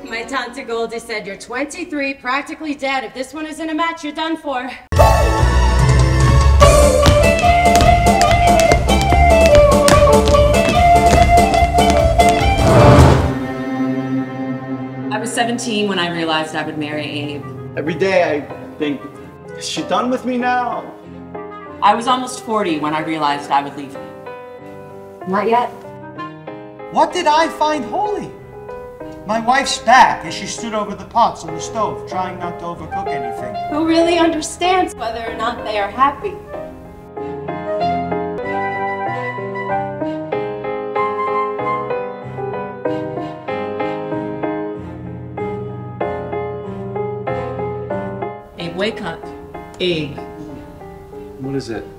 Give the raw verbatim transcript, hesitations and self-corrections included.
My Tante Goldie said you're twenty-three, practically dead. If this one isn't a match, you're done for. I was seventeen when I realized I would marry Abe. Every day I think, is she done with me now? I was almost forty when I realized I would leave him. Not yet. What did I find holy? My wife's back as she stood over the pots on the stove, trying not to overcook anything. Who really understands whether or not they are happy? Abe, wake up. Abe. What is it?